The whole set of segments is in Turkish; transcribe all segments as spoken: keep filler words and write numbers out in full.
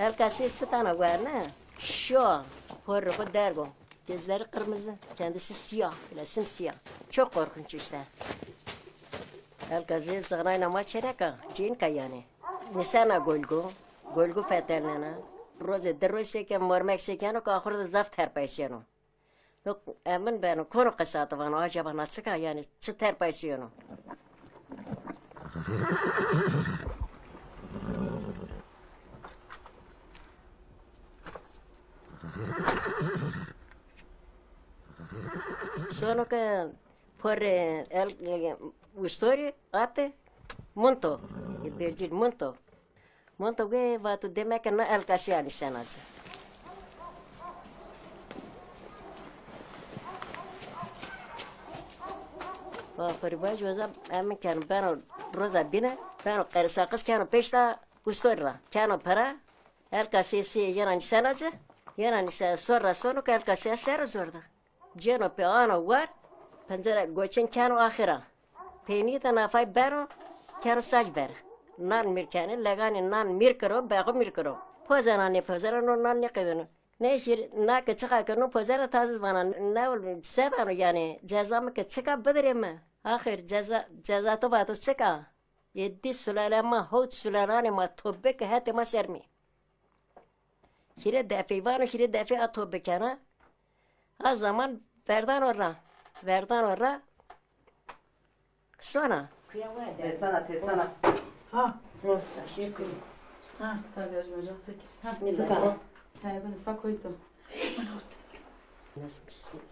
Elkası su tane var ne? Şu. Horruku dergo. Gözleri kırmızı. Kendisi siyah. Bile simsiyah. Çok korkunç işte. Elkası sığınayla maçereka. Cinka yani. Nisana golgu. Golgu fetelnena. Roze deroseke mormekseken o ahırda zaf terpaysiyonu. Yok emin benim konu kısatı bana acaba nasıl ka yani çı terpaysiyonu. Sono che por el ustori ate monto e bergil monto monto ge vatu demek na el kasiani senacı. परिवार वजह एम क्या न पैनो रोजा बिना पैनो कैसा कस क्या न पेशा उस्तोरा क्या न परा एल कासे से ये ना निशाना से ये ना निशा सोरा सोनो का एल कासे सेरो जोरदा जेनो पे आना वर पंजरा गोचन क्या न आखिरा पेनी तो ना फाइ बैरो क्या न साज बैर नान मिर क्या न लगाने नान मिर करो बैगो मिर करो फौजना ने फौजना नो नान ने कदनो ne şir na kaçaka kanu pazara tazız bana ne ol sebanu yani cezamı kaçaka bedreme ahir ceza ceza to bato çeka yedi sulalama hot sulalane ma tobbe hete ma sermi hire defi var hire defi atobbe kana az zaman verdan orra verdan orra sonra tesana tesana ha şirkin ha tabii hocam ha bismillah. He ben ıslak koydum. Nasıl bismillah.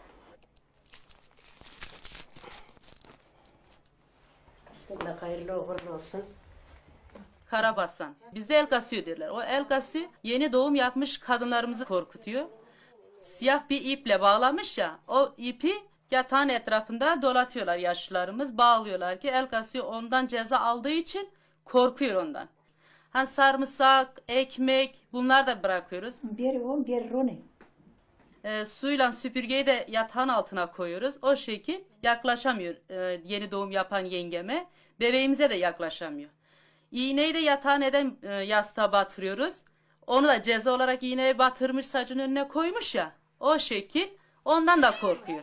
Bismillah hayırlı uğurlu olsun. Karabasan. Bizde el kasıyor derler. O el kasıyor yeni doğum yapmış kadınlarımızı korkutuyor. Siyah bir iple bağlamış ya o ipi yatağın etrafında dolatıyorlar yaşlılarımız. Bağlıyorlar ki el kasıyor ondan ceza aldığı için korkuyor ondan. Hani sarımsak, ekmek bunlar da bırakıyoruz. Bir o bir rone. E, suyla süpürgeyi de yatağın altına koyuyoruz. O şekil yaklaşamıyor e, yeni doğum yapan yengeme. Bebeğimize de yaklaşamıyor. İğneyi de yatağın neden e, yastığa batırıyoruz. Onu da ceza olarak iğneye batırmış saçın önüne koymuş ya. O şekil ondan da korkuyor.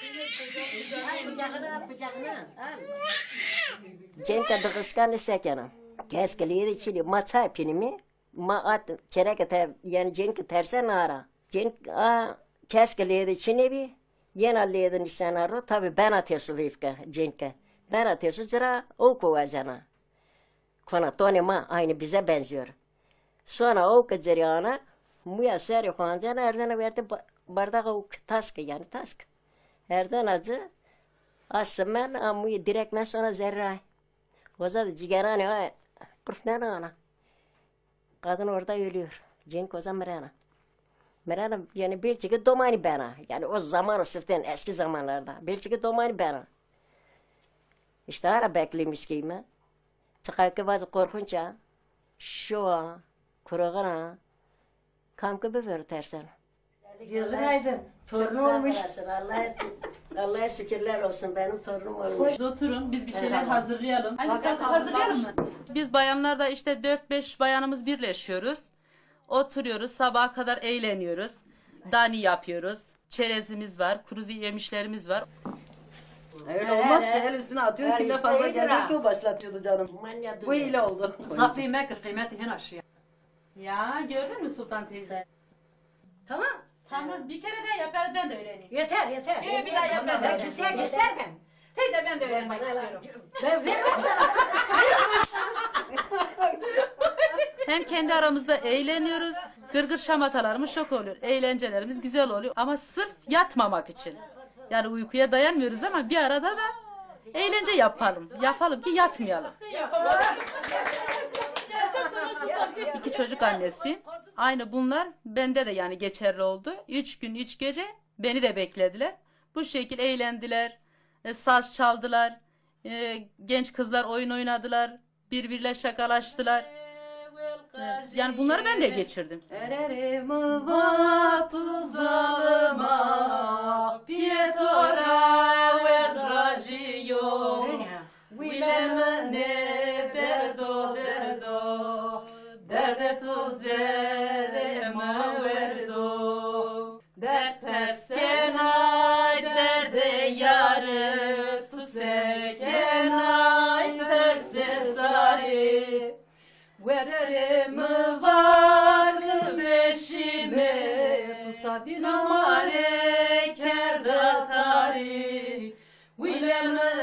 Cenka da kıskanı sekena. Keskeliği çili maça pinimi ma at çerek ter yani cenk tersen ara cenk a keskeliği çini bi yena leden isanaro tabi ben atesu vifka cenka ben atesu zira o kovazana kona tone ma aynı bize benziyor sonra o kaceriyana muya seri khanjana erzana verdi bardağı o task yani task erden acı asmen amuy direkt men sonra zerra Kozada cigerane ha kurfnana ana. Kadın orada ölüyor. Cenk o zaman Merana. Merana yani Belçika domani bana. Yani o zaman o sıften eski zamanlarda. Belçika domani bana. İşte ara beklemiş giyme. Çıkarken bazı korkunca. Şu an. Kurağına. Kamkı bir tersen. Gözün aydın. Torun olmuş. Allah'a Allah'a şükürler olsun benim torunum olmuş. Siz oturun biz bir şeyler hazırlayalım. Hadi sen Bakalım, hazırlayalım mı? Biz bayanlar da işte dört beş bayanımız birleşiyoruz. Oturuyoruz sabaha kadar eğleniyoruz. Dani yapıyoruz. Çerezimiz var, kuru yemişlerimiz var. Öyle olmaz ki el üstüne atıyor kim de fazla gelmiyor ki o başlatıyordu canım. Bu hile oldu. Saf yemek kıymeti hin aşıya. Ya gördün mü Sultan teyze? Tamam. Tamam. Bir kere de yap ben, ben de öğreneyim. Yeter yeter. Ee, bir daha yap ben de Ben kimseye göstermem. Teyze ben de öğrenmek istiyorum. Ben vermem sana. Hem kendi aramızda eğleniyoruz. Gırgır şamatalarımız çok oluyor. Eğlencelerimiz güzel oluyor. Ama sırf yatmamak için. Yani uykuya dayanmıyoruz ama bir arada da eğlence yapalım. Yapalım ki yatmayalım. İki çocuk annesiyim. Aynı bunlar bende de yani geçerli oldu. Üç gün üç gece beni de beklediler. Bu şekil eğlendiler. E, saz çaldılar. E, genç kızlar oyun oynadılar. Birbiriyle şakalaştılar. E, yani bunları ben de geçirdim. Ererim vatu zalıma pietora vezrajiyo Vilem ne derdo derdo derde tuze Vererim var beşime Tutadin amare kerdatari Wilem